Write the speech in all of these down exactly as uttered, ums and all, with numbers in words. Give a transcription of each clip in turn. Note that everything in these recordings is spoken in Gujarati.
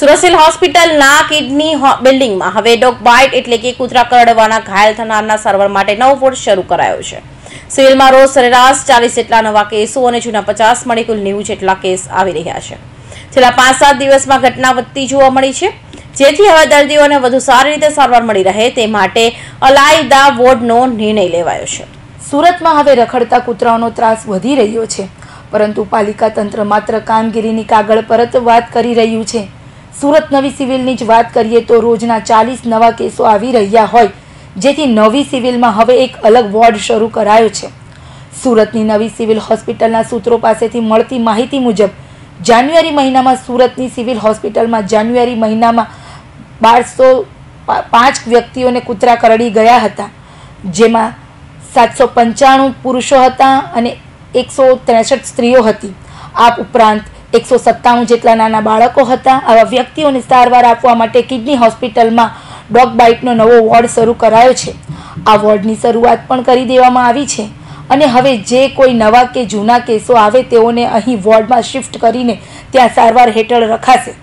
સુરત સિવિલ હોસ્પિટલના કિડની બિલ્ડિંગમાં હવે ડોગ બાઇટ એટલે કે કૂતરા કરડવાના ઘાયલ થનારના સારવાર માટે નવો વોર્ડ શરૂ કરાયો છે। સિવિલમાં રોજ સરેરાશ ચાલીસ જેટલા નવા કેસો અને જૂના પચાસ મળી કુલ નેવું જેટલા કેસ આવી રહ્યા છે। છેલ્લા પાંચ સાત દિવસમાં ઘટના વધતી જોવા મળી છે, જેથી હવે દર્દીઓને વધુ સારી રીતે સારવાર મળી રહે તે માટે અલાયદા વોર્ડનો નિર્ણય લેવાયો છે। સુરતમાં હવે રખડતા કૂતરાઓનો ત્રાસ વધી રહ્યો છે, પરંતુ પાલિકા તંત્ર માત્ર કામગીરીની કાગળ પર જ વાત કરી રહ્યું છે। સુરત નવી સિવિલની જ વાત કરીએ તો રોજના ચાલીસ નવા કેસો આવી રહ્યા હોય, જેથી નવી સિવિલમાં હવે એક અલગ વોર્ડ શરૂ કરાયો છે। સુરતની નવી સિવિલ હોસ્પિટલના સૂત્રો પાસેથી મળતી માહિતી મુજબ જાન્યુઆરી મહિનામાં સુરતની સિવિલ હોસ્પિટલમાં જાન્યુઆરી મહિનામાં બારસો પાંચ વ્યક્તિઓને કૂતરા કરડી ગયા હતા, જેમાં સાતસો પંચાણું પુરુષો હતા અને એકસો ત્રેસઠ સ્ત્રીઓ હતી। આ ઉપરાંત એકસો સત્તાણું જેટલા નાના બાળકો હતા। આવા વ્યક્તિઓને સારવાર આપવા માટે કિડની હોસ્પિટલમાં ડોગ બાઇટનો નવો વોર્ડ શરૂ કરાયો છે। આ વોર્ડની શરૂઆત પણ કરી દેવામાં આવી છે અને હવે જે કોઈ નવા કે જૂના કેસો આવે તેઓને અહીં વોર્ડમાં શિફ્ટ કરીને ત્યાં સારવાર હેઠળ રખાશે।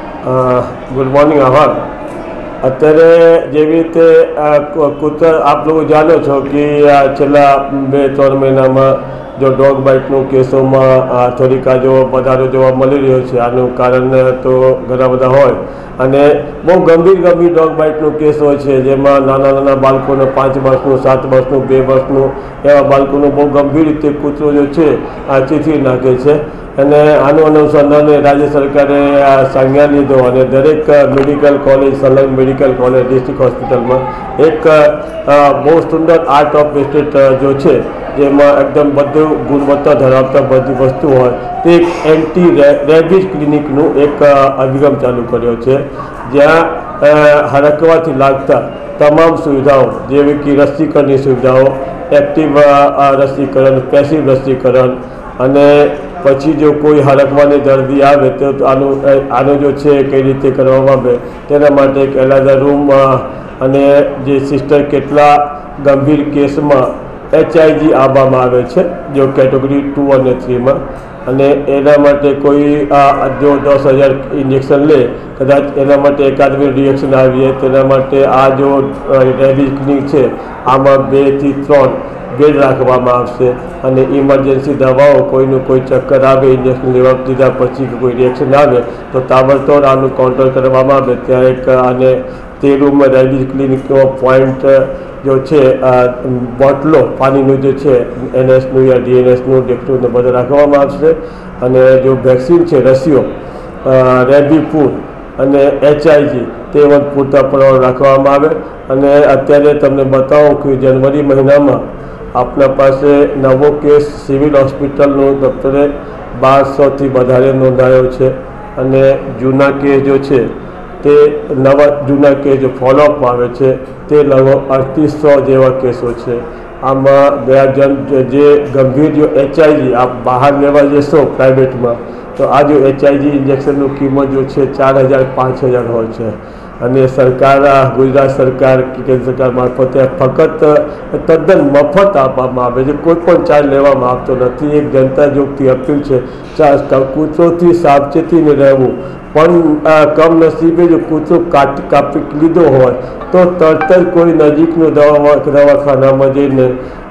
ગુડ મોર્નિંગ આભાર। અત્યારે જેવી રીતે કૂતરા આપ લોકો જાણો છો કે છેલ્લા બે ત્રણ મહિનામાં जो डॉग बाइटનો કેસોમાં થોડીક આ જો વધારો જોવા મળી રહ્યો છે। આનું કારણ તો ઘણા બધા હોય અને બહુ ગંભીર ગંભીર ડોગ બાઇટનો કેસ હોય છે, જેમાં નાના નાના બાળકોને પાંચ વર્ષનું સાત વર્ષનું બે વર્ષનું એવા બાળકોનું બહુ ગંભીર રીતે કૂતરો જો છે આ ચીથવી નાખે છે અને આનું અનુસંધાને રાજ્ય સરકારે આ સંજ્ઞાન લીધો અને દરેક મેડિકલ કોલેજ સંલગ્ન મેડિકલ કોલેજ ડિસ્ટ્રિક્ટ હોસ્પિટલમાં એક બહુ સુંદર આર્ટ ઓફ એસ્ટેટ જો છે, જેમાં એકદમ બધું ગુણવત્તા ધરાવતા બધી વસ્તુ હોય તે એક એન્ટી રેબિઝ ક્લિનિકનું એક અભિગમ ચાલુ કર્યો છે, જ્યાં હરકવાથી લાગતા તમામ સુવિધાઓ જેવી કે રસીકરણની સુવિધાઓ, એક્ટિવ રસીકરણ, પેસિવ રસીકરણ અને પછી જો કોઈ હરકવાની દર્દી આવે તો આનું આનો જો છે કઈ રીતે કરવામાં આવે તેના માટે એક અલગ રૂમ અને જે સિસ્ટર કેટલા ગંભીર કેસમાં એચઆઈજી આપવામાં આવે છે જો કેટેગરી ટુ અને થ્રીમાં, અને એના માટે કોઈ જો દસ હજાર ઇન્જેક્શન લે કદાચ એના માટે એકાદ બે રિએક્શન આવીએ તેના માટે આ જો રેબિઝ ક્લિનિક છે આમાં બેથી ત્રણ બેડ રાખવામાં આવશે અને ઇમરજન્સી દવાઓ કોઈનું કોઈ ચક્કર આવે ઇન્જેક્શન લેવા દીધા પછી કોઈ રિએક્શન આવે તો તાબડતોડ આનું કાઉન્ટર કરવામાં આવે ત્યાં એક અને તે રૂમમાં રેબિઝ ક્લિનિકનો પોઈન્ટ जो છે બોટલો પાણીનું જે છે એનએસનું યા ડીએનએસનું ડેક્ટરને બધા રાખવામાં આવશે અને જો વેક્સિન છે રસીઓ રેબીપુર અને એચઆઈજી તે પણ પૂરતા પ્રમાણ રાખવામાં આવે। અને અત્યારે તમને બતાવું કે જનવરી મહિનામાં આપના પાસે નવો કેસ સિવિલ હોસ્પિટલનું દફતરે બારસોથી વધારે નોંધાયો છે અને જૂના કેસ જો છે તે નવા જૂના કેસ જો ફોલોઅપમાં આવે છે તે લગભગ અડતીસો જેવા કેસો છે। આમાં ગયા જન જે ગંભીર જો એચઆઈજી આપ બહાર લેવા જશો પ્રાઇવેટમાં તો આ જો એચઆઈજી ઇન્જેક્શનનું કિંમત જો છે ચાર હજાર પાંચ હજાર હોય છે અને સરકાર ગુજરાત સરકાર કેન્દ્ર સરકાર મારફતે ફક્ત તદ્દન મફત આપવામાં આવે છે, કોઈ પણ ચાર્જ લેવામાં આવતો નથી। એક જનતા જોગથી અપીલ છે કૂતરોથી સાવચેતીને રહેવું, પણ કમનસીબે જો કૂતરો કાપી કાપી લીધો હોય તો તરત જ કોઈ નજીકનો દવા દવાખાનામાં જઈને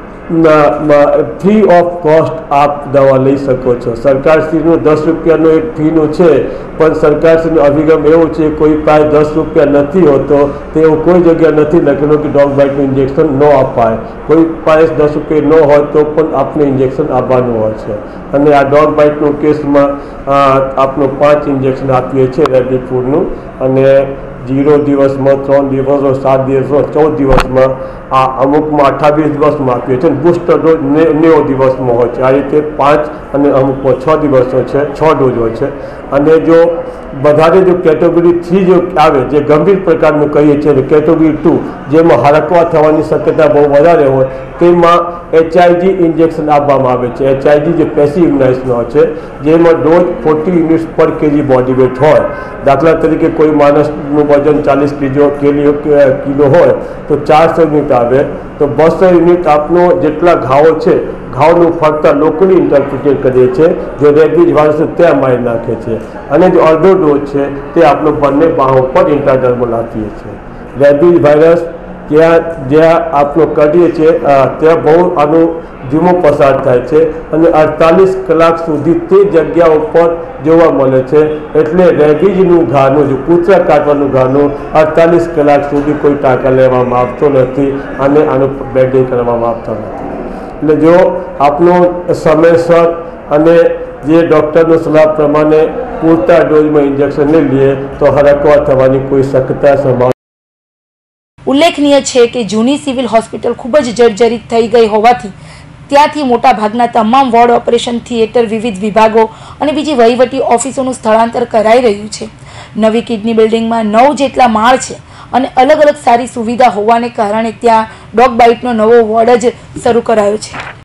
ફ્રી ઓફ કોસ્ટ આપ દવા લઈ શકો છો। સરકારશ્રીનું દસ રૂપિયાનો એક ફીનું છે, પણ સરકારશ્રીનો અભિગમ એવો છે કોઈ પાસે દસ રૂપિયા નથી હોતો તેવું કોઈ જગ્યા નથી લખેલું કે ડોગ બાઇટનું ઇન્જેક્શન ન અપાય, કોઈ પાસે દસ રૂપિયા ન હોય તો પણ આપને ઇન્જેક્શન આપવાનું હોય છે। અને આ ડોગ બાઇટનું કેસમાં આપનું પાંચ ઇન્જેક્શન આપીએ છીએ રેબીપુરનું અને જીરો દિવસમાં ત્રણ દિવસમાં સાત દિવસમાં ચૌદ દિવસમાં આ અમુકમાં અઠ્ઠાવીસ દિવસમાં આપીએ છીએ। બુસ્ટર ડોઝ નેવું દિવસમાં હોય છે। આ રીતે પાંચ અને અમુકમાં છ દિવસનો છે, છ ડોઝ હોય છે। અને જો વધારે જો કેટેગરી થ્રી જો આવે જે ગંભીર પ્રકારનું કહીએ છીએ કેટેગરી ટુ જેમાં હરકવા થવાની શક્યતા બહુ વધારે હોય તેમાં એચઆઈજી ઇન્જેક્શન આપવામાં આવે છે। એચઆઈજી જે પેસિવ ઇમ્યુનાઇઝેશન હોય છે જેમાં ડોઝ ફોર્ટી યુનિટ્સ પર કેજી બોડી વેટ હોય। દાખલા તરીકે કોઈ માણસનું વજન ચાલીસ કિલો કિલો હોય તો ચારસો યુનિટ આવે તો બસો યુનિટ આપનો જેટલા ઘાવો છે ઘાવનું ફરતા લોકલી ઇન્ટરપ્રિટેટ કરીએ છીએ. જો રેબીઝ વાયરસ ત્યાં મારી નાખે છે અને જો અડધો ડોઝ છે તે આપણે બંને બાહો પર ઇન્ટ્રાડર્મલ આપીએ છીએ. રેબીઝ વાયરસ ત્યાં જ્યાં આપણો કરીએ છીએ ત્યાં બહુ આનું ધીમો પસાર થાય છે અને અડતાલીસ કલાક સુધી તે જગ્યા ઉપર જોવા મળે છે. એટલે રેબીઝનું ઘાનું જો કૂતરા કાટવાનું ઘાનું અડતાલીસ કલાક સુધી કોઈ ટાંકા લેવામાં આવતો નથી અને આનું બેડિંગ કરવામાં આવતો નથી. એટલે જો આપણું સમયસર અને જે ડૉક્ટરનો સલાહ પ્રમાણે પૂરતા ડોઝમાં ઇન્જેક્શન લઈ લઈએ તો હરકવા થવાની કોઈ શક્યતા સંભાવ. ઉલ્લેખનીય છે કે જૂની સિવિલ હોસ્પિટલ ખૂબ જ જર્જરિત થઈ ગઈ હોવાથી ત્યાંથી મોટાભાગના તમામ વોર્ડ, ઓપરેશન થિયેટર, વિવિધ વિભાગો અને બીજી વહીવટી ઓફિસોનું સ્થળાંતર કરાઈ રહ્યું છે. નવી કિડની બિલ્ડિંગમાં નવ જેટલા માળ છે અને અલગ અલગ સારી સુવિધા હોવાને કારણે ત્યાં ડોગ બાઇટનો નવો વોર્ડ જ શરૂ કરાયો છે.